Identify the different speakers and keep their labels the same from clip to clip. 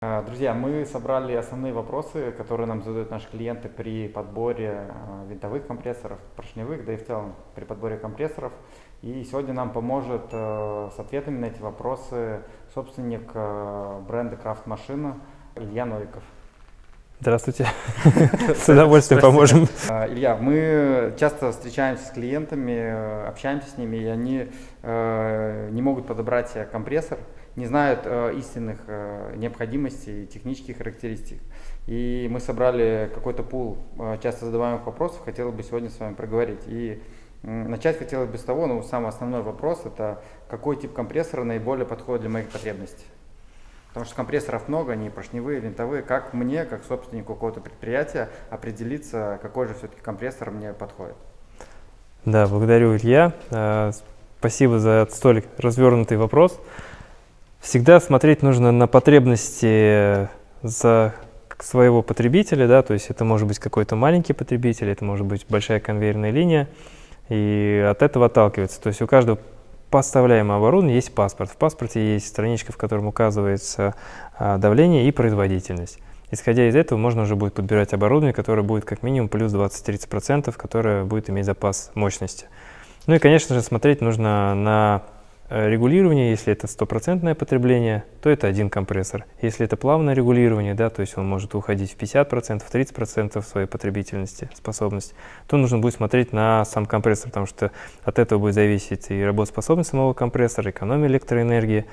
Speaker 1: Друзья, мы собрали основные вопросы, которые нам задают наши клиенты при подборе винтовых компрессоров, поршневых, да и в целом при подборе компрессоров. И сегодня нам поможет с ответами на эти вопросы собственник бренда Крафт Машина Илья Новиков.
Speaker 2: Здравствуйте, с удовольствием поможем.
Speaker 1: Илья, мы часто встречаемся с клиентами, общаемся с ними, и они не могут подобрать себе компрессор, не знают истинных необходимостей и технических характеристик. И мы собрали какой-то пул часто задаваемых вопросов, хотелось бы сегодня с вами проговорить. И начать хотелось бы с того, самый основной вопрос, это какой тип компрессора наиболее подходит для моих потребностей. Потому что компрессоров много, они поршневые, винтовые. Как мне, как собственнику какого-то предприятия, определиться, какой же все-таки компрессор мне подходит?
Speaker 2: Да, благодарю, Илья. Спасибо за столь развернутый вопрос. Всегда смотреть нужно на потребности своего потребителя, да, то есть это может быть какой-то маленький потребитель, это может быть большая конвейерная линия, и от этого отталкиваться. То есть у каждого поставляемого оборудования есть паспорт. В паспорте есть страничка, в котором указывается давление и производительность. Исходя из этого, можно уже будет подбирать оборудование, которое будет как минимум плюс 20-30%, которое будет иметь запас мощности. Ну и, конечно же, смотреть нужно на регулирование. Если это стопроцентное потребление, то это один компрессор. Если это плавное регулирование, да, то есть он может уходить в 50%, в 30% своей потребительности, способности, то нужно будет смотреть на сам компрессор, потому что от этого будет зависеть и работоспособность самого компрессора, экономия электроэнергии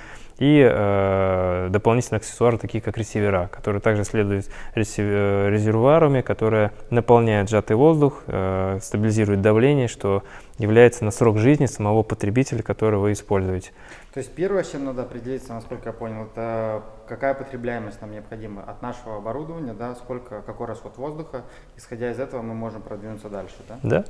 Speaker 2: и дополнительные аксессуары, такие как ресивера, которые также следуют резервуарами, которые наполняют сжатый воздух, стабилизируют давление, что является на срок жизни самого потребителя, который вы используете.
Speaker 1: То есть первое, с чем надо определиться, насколько я понял, это какая потребляемость нам необходима от нашего оборудования, да, какой расход воздуха. Исходя из этого мы можем продвинуться дальше, да?
Speaker 2: Да.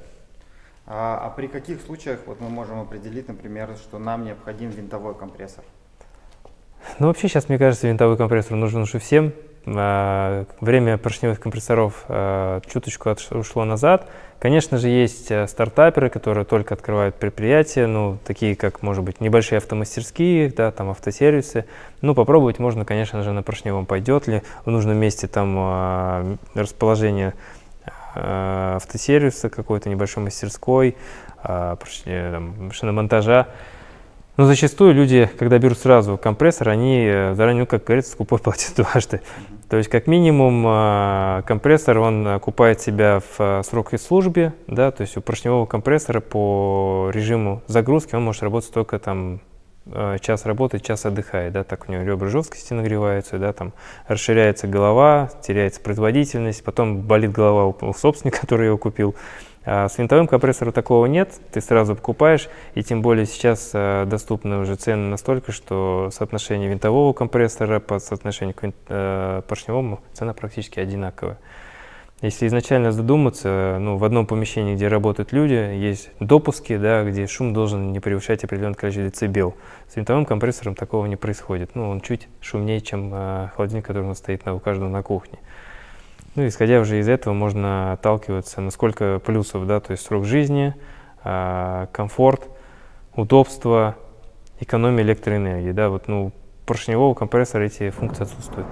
Speaker 1: А при каких случаях мы можем определить, например, что нам необходим винтовой компрессор?
Speaker 2: Ну, вообще сейчас, мне кажется, винтовой компрессор нужен уже всем. Время поршневых компрессоров чуточку ушло назад. Конечно же, есть стартаперы, которые только открывают предприятия, ну, такие как, может быть, небольшие автомастерские, да, там автосервисы. Ну, попробовать можно, конечно же, на поршневом пойдет ли, в нужном месте там расположение автосервиса какой-то небольшой мастерской, шиномонтажа. Но зачастую люди, когда берут сразу компрессор, они заранее, как говорится, скупой платят дважды. То есть, как минимум, компрессор, он окупает себя в сроке службы, да, то есть у поршневого компрессора по режиму загрузки он может работать только там час работает, час отдыхает, да, так у него ребра жесткости нагреваются, да, там расширяется голова, теряется производительность, потом болит голова у собственника, который его купил. А с винтовым компрессором такого нет, ты сразу покупаешь, и тем более сейчас доступны уже цены настолько, что соотношение винтового компрессора по соотношению к поршневому цена практически одинаковая. Если изначально задуматься, ну, в одном помещении, где работают люди, есть допуски, да, где шум должен не превышать определенное количество децибел. С винтовым компрессором такого не происходит. Ну, он чуть шумнее, чем холодильник, который у нас стоит у каждого на кухне. Ну, исходя уже из этого, можно отталкиваться, насколько плюсов, да, то есть срок жизни, комфорт, удобство, экономия электроэнергии, да, вот, ну, поршневого компрессора эти функции отсутствуют.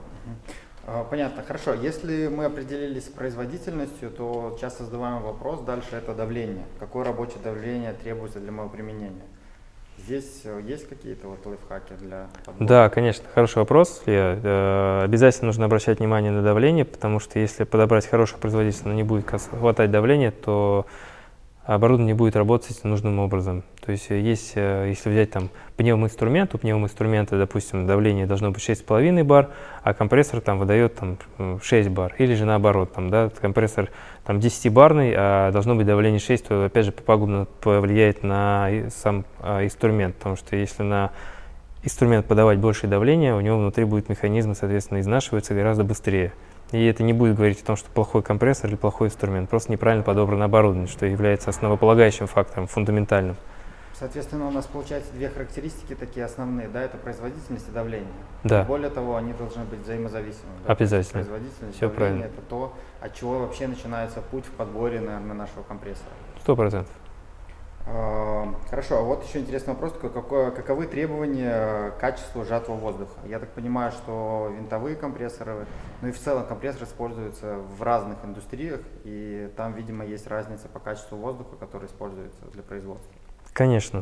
Speaker 1: Понятно, хорошо. Если мы определились с производительностью, то часто задаваем вопрос, дальше это давление. Какое рабочее давление требуется для моего применения? Здесь есть какие-то лайфхаки для подбора?
Speaker 2: Да, конечно, хороший вопрос. Обязательно нужно обращать внимание на давление, потому что если подобрать хорошую производительность, но не будет хватать давления, то оборудование не будет работать нужным образом. То есть, если взять там пневмоинструмент, у пневмоинструмента, допустим, давление должно быть 6,5 бар, а компрессор там выдает там 6 бар. Или же наоборот, там, да, компрессор там 10-барный, а должно быть давление 6, то опять же пагубно повлияет на сам инструмент, потому что если на инструмент подавать большее давление, у него внутри будет механизм, соответственно, изнашивается гораздо быстрее. И это не будет говорить о том, что плохой компрессор или плохой инструмент, просто неправильно подобрано оборудование, что является основополагающим фактором, фундаментальным.
Speaker 1: Соответственно, у нас получается две характеристики такие основные, да, это производительность и давление.
Speaker 2: Да.
Speaker 1: Более того, они должны быть взаимозависимы. Да?
Speaker 2: Обязательно.
Speaker 1: Производительность,
Speaker 2: все
Speaker 1: давление
Speaker 2: правильно.
Speaker 1: — это то, от чего вообще начинается путь в подборе, наверное, нашего компрессора.
Speaker 2: 100%.
Speaker 1: Хорошо, а вот еще интересный вопрос такой, каковы требования к качеству сжатого воздуха? Я так понимаю, что винтовые компрессоры, ну и в целом компрессоры используются в разных индустриях, и там, видимо, есть разница по качеству воздуха, который используется для производства.
Speaker 2: Конечно.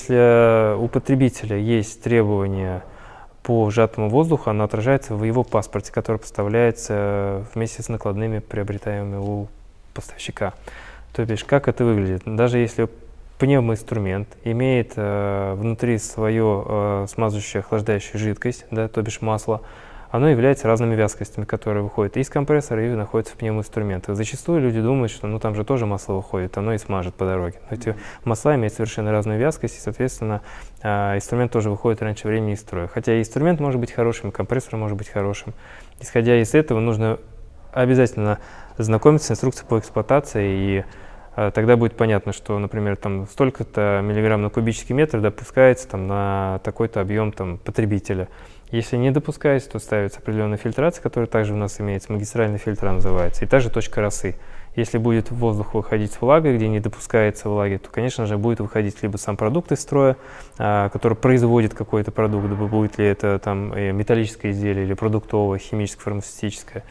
Speaker 2: Если у потребителя есть требования по сжатому воздуху, оно отражается в его паспорте, который поставляется вместе с накладными, приобретаемыми у поставщика. То бишь, как это выглядит? Даже если пневмоинструмент имеет внутри свою смазывающую охлаждающую жидкость, да, то бишь масло, оно является разными вязкостями, которые выходят из компрессора и находятся в пневмоинструментах. Зачастую люди думают, что ну, там же тоже масло выходит, оно и смажет по дороге. Но эти масла имеют совершенно разную вязкость, и, соответственно, инструмент тоже выходит раньше времени из строя. Хотя инструмент может быть хорошим, и компрессор может быть хорошим. Исходя из этого, нужно обязательно знакомиться с инструкцией по эксплуатации, и тогда будет понятно, что, например, там столько-то миллиграмм на кубический метр допускается там, на такой-то объем там, потребителя. Если не допускается, то ставится определенная фильтрация, которая также у нас имеется, магистральный фильтр называется, и также точка росы. Если будет воздух выходить с влагой, где не допускается влаги, то, конечно же, будет выходить либо сам продукт из строя, который производит какой-то продукт, будет ли это там, металлическое изделие или продуктовое, химическое, фармацевтическое,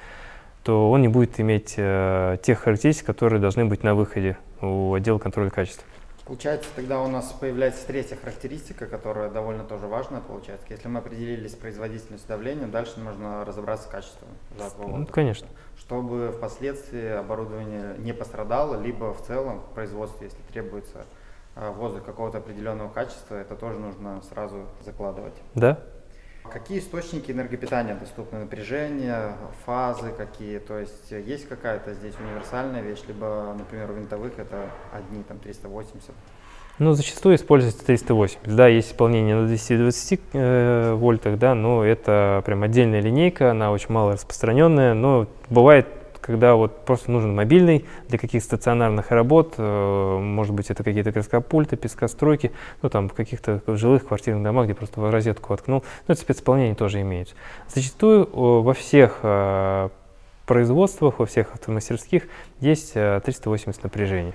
Speaker 2: то он не будет иметь тех характеристик, которые должны быть на выходе у отдела контроля качества.
Speaker 1: Получается, тогда у нас появляется третья характеристика, которая довольно тоже важная получается. Если мы определились с производительностью давления, дальше нужно разобраться с качеством сжатого воздуха.
Speaker 2: Ну, конечно.
Speaker 1: Чтобы впоследствии оборудование не пострадало, либо в целом в производстве, если требуется воздух какого-то определенного качества, это тоже нужно сразу закладывать.
Speaker 2: Да.
Speaker 1: Какие источники энергопитания доступны? Напряжение, фазы какие? То есть какая-то здесь универсальная вещь, либо, например, у винтовых это одни там 380?
Speaker 2: Ну, зачастую используется 380. Да, есть исполнение на 220 вольтах, да, но это прям отдельная линейка, она очень мало распространенная, но бывает, когда вот просто нужен мобильный для каких-то стационарных работ, может быть, это какие-то краскопульты, пескостройки, ну, там, в каких-то жилых квартирных домах, где просто в розетку воткнул, но это специсполнение тоже имеется. Зачастую во всех производствах, во всех автомастерских есть 380 напряжений.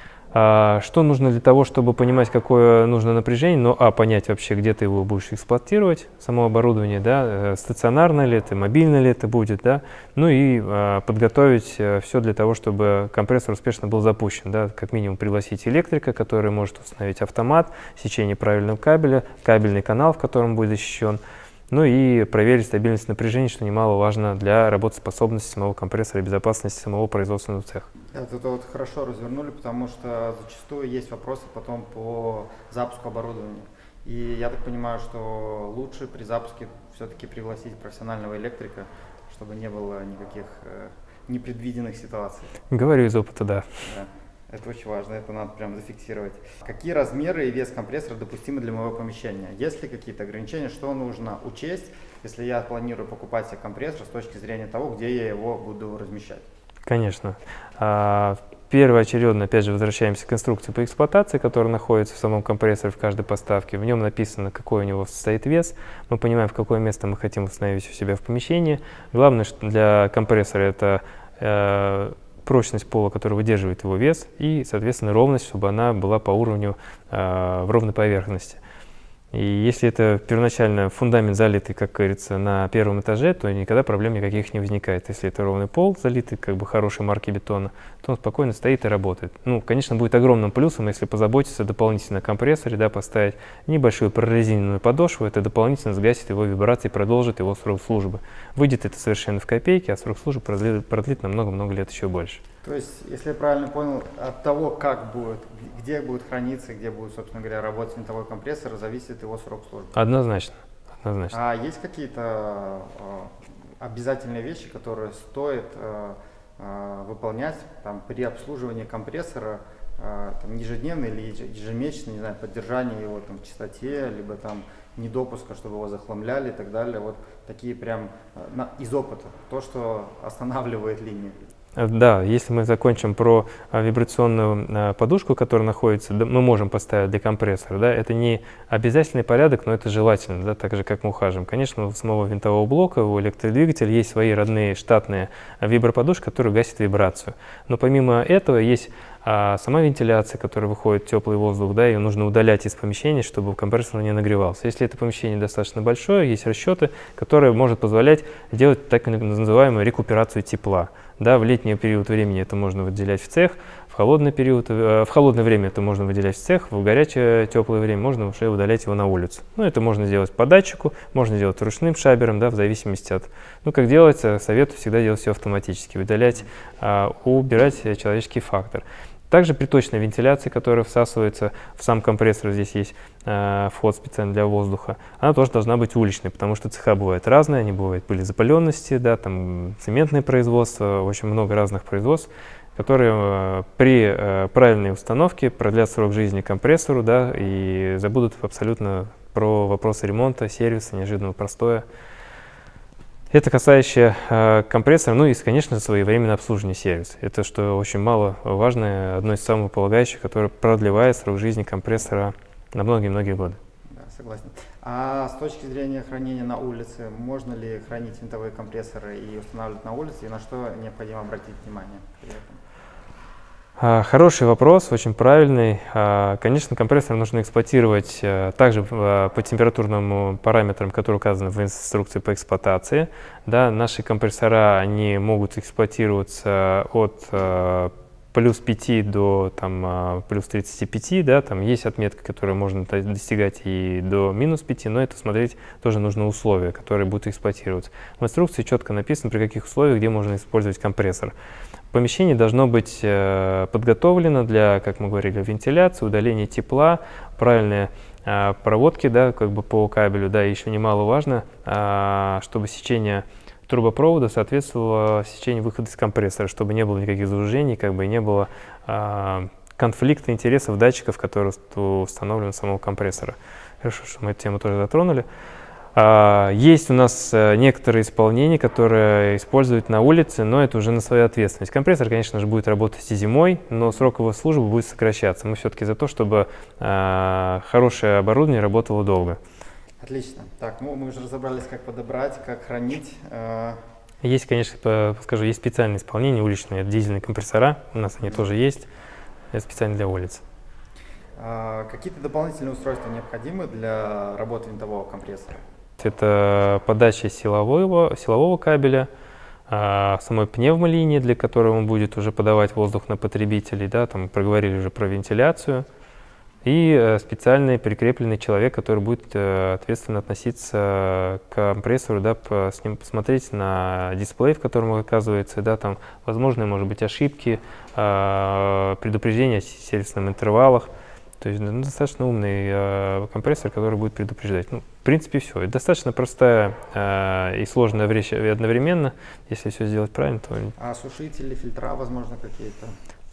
Speaker 2: Что нужно для того, чтобы понимать, какое нужно напряжение, но понять вообще, где ты его будешь эксплуатировать, само оборудование, да, стационарно ли это, мобильно ли это будет, да, ну и подготовить все для того, чтобы компрессор успешно был запущен, да, как минимум пригласить электрика, который может установить автомат, сечение правильного кабеля, кабельный канал, в котором будет защищен, ну и проверить стабильность напряжения, что немаловажно для работоспособности самого компрессора и безопасности самого производственного цеха.
Speaker 1: Это вот хорошо развернули, потому что зачастую есть вопросы потом по запуску оборудования. И я так понимаю, что лучше при запуске все-таки пригласить профессионального электрика, чтобы не было никаких непредвиденных ситуаций.
Speaker 2: Говорю из опыта, да.
Speaker 1: Это очень важно, это надо прям зафиксировать. Какие размеры и вес компрессора допустимы для моего помещения? Есть ли какие-то ограничения, что нужно учесть, если я планирую покупать себе компрессор с точки зрения того, где я его буду размещать?
Speaker 2: Конечно. Первоочередно, опять же, возвращаемся к инструкции по эксплуатации, которая находится в самом компрессоре в каждой поставке. В нем написано, какой у него состоит вес. Мы понимаем, в какое место мы хотим установить у себя в помещении. Главное, что для компрессора это прочность пола, которая выдерживает его вес, и, соответственно, ровность, чтобы она была по уровню в ровной поверхности. И если это первоначально фундамент залитый, как говорится, на первом этаже, то никогда проблем никаких не возникает. Если это ровный пол, залитый как бы хорошей марки бетона, то он спокойно стоит и работает. Ну, конечно, будет огромным плюсом, если позаботиться дополнительно о компрессоре, да, поставить небольшую прорезиненную подошву, это дополнительно сгасит его вибрации и продолжит его срок службы. Выйдет это совершенно в копейки, а срок службы продлит на много-много лет еще больше.
Speaker 1: То есть, если я правильно понял, от того, как будет, где будет храниться, где будет, собственно говоря, работать винтовой компрессор, зависит его срок службы.
Speaker 2: Однозначно. Однозначно.
Speaker 1: А есть какие-то обязательные вещи, которые стоит выполнять там, при обслуживании компрессора, там, ежедневно или ежемесячно, не знаю, поддержание его там, в чистоте, либо там недопуска, чтобы его захламляли и так далее. Вот такие прям из опыта, то, что останавливает линию.
Speaker 2: Да, если мы закончим про вибрационную подушку, которая находится, мы можем поставить для компрессора, да, это не обязательный порядок, но это желательно, да, так же, как мы ухаживаем. Конечно, у самого винтового блока, у электродвигателя есть свои родные штатные виброподушки, которые гасят вибрацию. Но помимо этого есть А сама вентиляция, которая выходит теплый воздух, да, ее нужно удалять из помещения, чтобы компрессор не нагревался. Если это помещение достаточно большое, есть расчеты, которые могут позволять делать так называемую рекуперацию тепла. Да, в летний период времени это можно выделять в цех, в холодное время это можно выделять в цех, в горячее теплое время можно уже удалять его на улицу. Ну, это можно делать по датчику, можно делать ручным шабером, да, в зависимости от, ну, как делается, советую всегда делать все автоматически, удалять, убирать человеческий фактор. Также приточная вентиляция, которая всасывается в сам компрессор, здесь есть вход специально для воздуха, она тоже должна быть уличной, потому что цеха бывают разные, они бывают пылезапыленности, да, там цементное производство, очень много разных производств, которые при правильной установке продлят срок жизни компрессору, да, и забудут абсолютно про вопросы ремонта, сервиса, неожиданного простоя. Это касающее компрессора, ну и, конечно, своевременное обслуживание сервиса. Это, что очень маловажное, одно из самых полагающих, которое продлевает срок жизни компрессора на многие-многие годы.
Speaker 1: Да, согласен. А с точки зрения хранения на улице, можно ли хранить винтовые компрессоры и устанавливать на улице, и на что необходимо обратить внимание при этом?
Speaker 2: Хороший вопрос, очень правильный. Конечно, компрессор нужно эксплуатировать также по температурным параметрам, которые указаны в инструкции по эксплуатации. Да, наши компрессора, они могут эксплуатироваться от плюс 5 до плюс 35, да, там есть отметка, которую можно достигать и до минус 5, но это смотреть тоже нужно условия, которые будут эксплуатироваться. В инструкции четко написано, при каких условиях, где можно использовать компрессор. Помещение должно быть подготовлено для, как мы говорили, вентиляции, удаления тепла, правильные проводки, да, как бы по кабелю, да, и еще немаловажно, чтобы сечение трубопровода соответствовало сечению выхода из компрессора, чтобы не было никаких заужений, как бы и не было конфликта интересов датчиков, которые установлены в самого компрессора. Хорошо, что мы эту тему тоже затронули. Есть у нас некоторые исполнения, которые используют на улице, но это уже на свою ответственность. Компрессор, конечно же, будет работать и зимой, но срок его службы будет сокращаться. Мы все-таки за то, чтобы хорошее оборудование работало долго.
Speaker 1: Отлично. Так, ну мы уже разобрались, как подобрать, как хранить.
Speaker 2: Есть, конечно, скажу, есть специальные исполнения уличные, это дизельные компрессора, у нас они тоже есть, это специально для улиц.
Speaker 1: Какие-то дополнительные устройства необходимы для работы винтового компрессора?
Speaker 2: Это подача силового кабеля, самой пневмолинии, для которой он будет уже подавать воздух на потребителей, да, там проговорили уже про вентиляцию, и специальный прикрепленный человек, который будет ответственно относиться к компрессору, да, с ним посмотреть на дисплей, в котором он оказывается, да, там возможные, может быть, ошибки, предупреждения о сервисных интервалах. То есть достаточно умный компрессор, который будет предупреждать. Ну, в принципе, все. Это достаточно простая и сложная вещь одновременно. Если все сделать правильно, то...
Speaker 1: А сушители, фильтра, возможно, какие-то?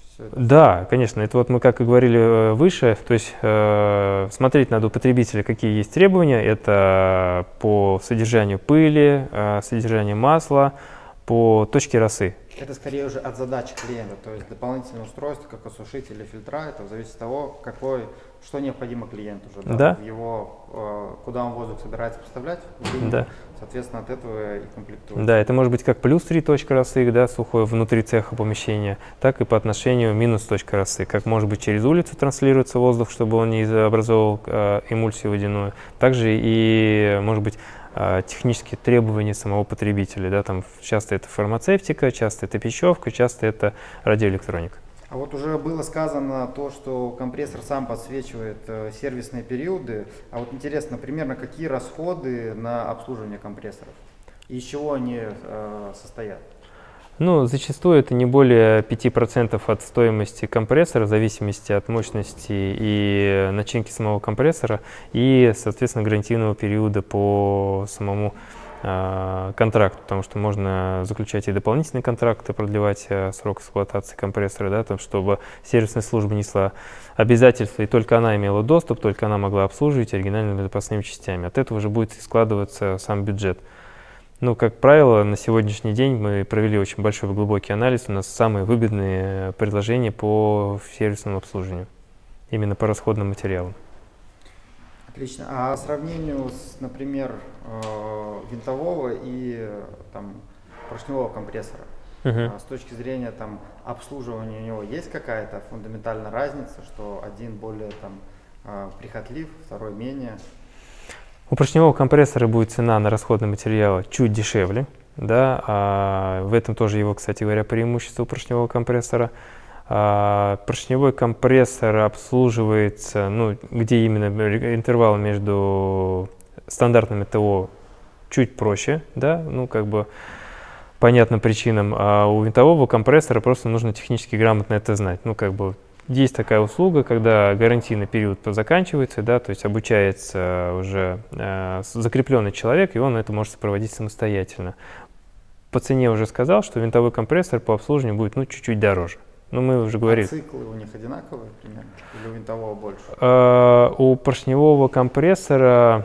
Speaker 2: Да, конечно. Это вот мы, как и говорили выше, то есть смотреть надо у потребителя, какие есть требования. Это по содержанию пыли, содержанию масла, по точке росы.
Speaker 1: Это скорее уже от задач клиента, то есть дополнительное устройство, как осушители, фильтра, это зависит от того, что необходимо клиенту уже, да? В его, куда он воздух собирается поставлять, да. Соответственно, от этого и комплектует. Да,
Speaker 2: это может быть как плюс 3 точка росы, да, сухой внутри цеха помещения, так и по отношению минус точка росы, как может быть через улицу транслируется воздух, чтобы он не образовывал эмульсию водяную, также и может быть технические требования самого потребителя, да, там часто это фармацевтика, часто это пищевка, часто это радиоэлектроника.
Speaker 1: А вот уже было сказано то, что компрессор сам подсвечивает сервисные периоды. А вот интересно, примерно какие расходы на обслуживание компрессоров? И из чего они состоят?
Speaker 2: Ну, зачастую это не более 5% от стоимости компрессора, в зависимости от мощности и начинки самого компрессора и, соответственно, гарантийного периода по самому контракту, потому что можно заключать и дополнительные контракты, продлевать срок эксплуатации компрессора, да, там, чтобы сервисная служба несла обязательства, и только она имела доступ, только она могла обслуживать оригинальными запасными частями. От этого уже будет складываться сам бюджет. Ну, как правило, на сегодняшний день мы провели очень большой и глубокий анализ. У нас самые выгодные предложения по сервисному обслуживанию, именно по расходным материалам.
Speaker 1: Отлично. А сравнению с, например, винтового и поршневого компрессора, С точки зрения там, обслуживания у него есть какая-то фундаментальная разница, что один более прихотлив, второй менее?
Speaker 2: У поршневого компрессора будет цена на расходные материалы чуть дешевле, да, в этом тоже его, кстати говоря, преимущество у поршневого компрессора. Поршневой компрессор обслуживается, ну, где именно интервал между стандартными ТО чуть проще, да, ну, как бы понятным причинам, а у винтового компрессора просто нужно технически грамотно это знать. Ну, как бы есть такая услуга, когда гарантийный период заканчивается, да, то есть обучается уже закрепленный человек, и он это может проводить самостоятельно. По цене уже сказал, что винтовой компрессор по обслуживанию будет, ну, чуть-чуть дороже. Ну, мы уже говорили.
Speaker 1: А циклы у них одинаковые примерно? Или у винтового больше?
Speaker 2: У поршневого компрессора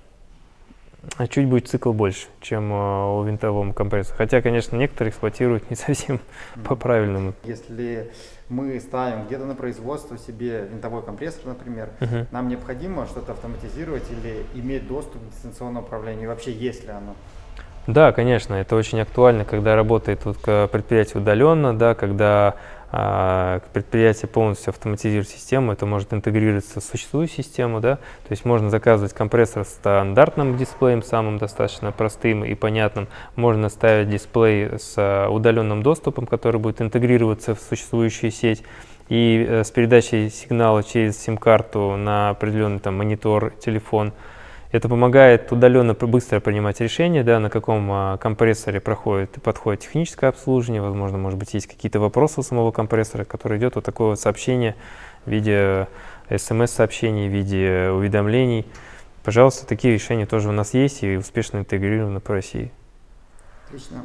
Speaker 2: чуть будет цикл больше, чем у винтового компрессора. Хотя, конечно, некоторые эксплуатируют не совсем по-правильному.
Speaker 1: Если мы ставим где-то на производство себе винтовой компрессор, например, нам необходимо что-то автоматизировать или иметь доступ к дистанционному управлению? И вообще, есть ли оно?
Speaker 2: Да, конечно, это очень актуально, когда работает предприятие удаленно, да, когда предприятие полностью автоматизирует систему, это может интегрироваться в существующую систему, да, то есть можно заказывать компрессор с стандартным дисплеем, самым достаточно простым и понятным, можно ставить дисплей с удаленным доступом, который будет интегрироваться в существующую сеть, и с передачей сигнала через сим-карту на определенный там монитор, телефон. Это помогает удаленно быстро принимать решения, да, на каком компрессоре подходит техническое обслуживание, возможно, может быть, есть какие-то вопросы у самого компрессора, который идет вот такое вот сообщение в виде смс-сообщений, в виде уведомлений. Пожалуйста, такие решения тоже у нас есть и успешно интегрированы по России.
Speaker 1: Отлично.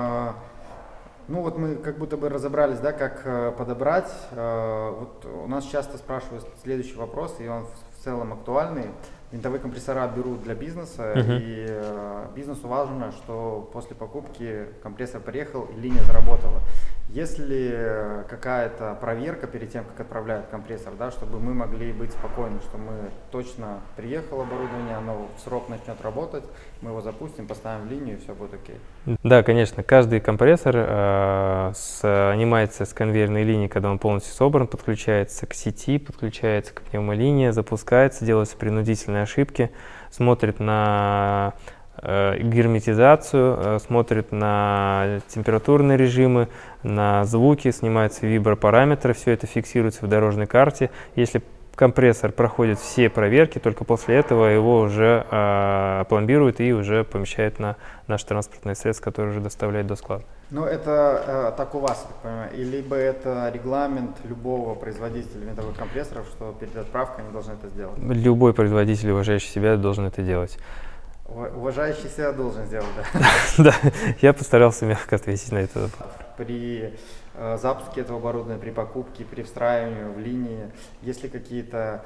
Speaker 1: Ну вот мы как будто бы разобрались, да, как подобрать. Вот у нас часто спрашивают следующий вопрос, и он в целом актуальный. Винтовые компрессора берут для бизнеса, и бизнесу важно, что после покупки компрессор приехал и линия заработала. Есть ли какая-то проверка перед тем, как отправляют компрессор, да, чтобы мы могли быть спокойны, что мы точно приехало оборудование, оно в срок начнет работать, мы его запустим, поставим в линию, и все будет окей?
Speaker 2: Да, конечно, каждый компрессор снимается с конвейерной линии, когда он полностью собран, подключается к сети, подключается к пневмолинии, запускается, делаются принудительные ошибки, смотрит на герметизацию, смотрит на температурные режимы, на звуки, снимаются вибропараметры, все это фиксируется в дорожной карте. Если компрессор проходит все проверки, только после этого его уже пломбируют и уже помещают на наш транспортное средство, которое уже доставляет до склада.
Speaker 1: Ну это так у вас, я так понимаю, и либо это регламент любого производителя винтовых компрессоров, что перед отправкой они должны это сделать?
Speaker 2: Любой производитель, уважающий себя, должен это делать.
Speaker 1: Уважающий себя должен сделать, да?
Speaker 2: Да, я постарался мягко ответить на это.
Speaker 1: При запуске этого оборудования, при покупке, при встраивании в линии, есть ли какие-то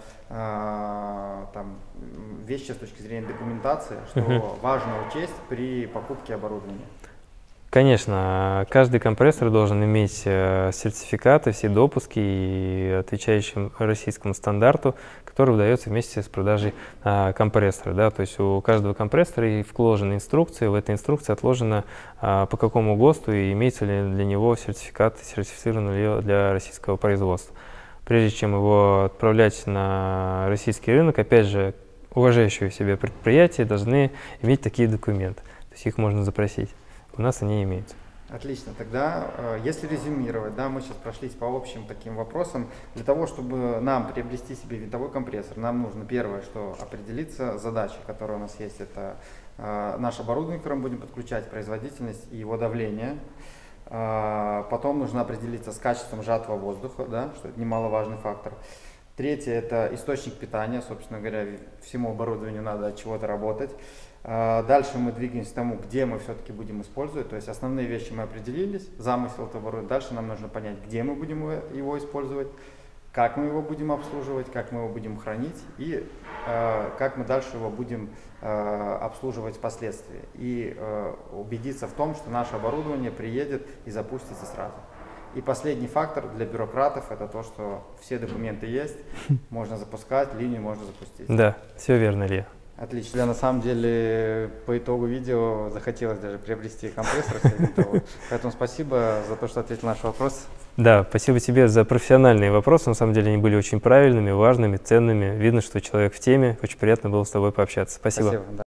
Speaker 1: там вещи с точки зрения документации, что важно учесть при покупке оборудования?
Speaker 2: Конечно, каждый компрессор должен иметь сертификаты, все допуски, и отвечающим российскому стандарту, который выдается вместе с продажей компрессора. Да? То есть у каждого компрессора вложена инструкция, в этой инструкции отложено по какому ГОСТу и имеется ли для него сертификат, сертифицирован ли для российского производства. Прежде чем его отправлять на российский рынок, опять же, уважающие себя предприятия должны иметь такие документы, то есть их можно запросить. У нас они имеются.
Speaker 1: Отлично. Тогда, если резюмировать, да, мы сейчас прошлись по общим таким вопросам. Для того, чтобы нам приобрести себе винтовой компрессор, нам нужно первое, что определиться задачей, которая у нас есть. Это наше оборудование, которое мы будем подключать, производительность и его давление. Потом нужно определиться с качеством сжатого воздуха, да, что это немаловажный фактор. Третье – это источник питания. Собственно говоря, всему оборудованию надо от чего-то работать. Дальше мы двигаемся к тому, где мы все-таки будем использовать. То есть основные вещи мы определились, замысел этого оборудования. Дальше нам нужно понять, где мы будем его использовать, как мы его будем обслуживать, как мы его будем хранить и как мы дальше его будем обслуживать впоследствии. И убедиться в том, что наше оборудование приедет и запустится сразу. И последний фактор для бюрократов – это то, что все документы есть, можно запускать, линию можно запустить.
Speaker 2: Да, все верно, Илья.
Speaker 1: Отлично. На самом деле, по итогу видео захотелось даже приобрести компрессор. Сегодня. Поэтому спасибо за то, что ответил на наш вопрос.
Speaker 2: Да, спасибо тебе за профессиональные вопросы. На самом деле они были очень правильными, важными, ценными. Видно, что человек в теме. Очень приятно было с тобой пообщаться. Спасибо.
Speaker 1: Спасибо.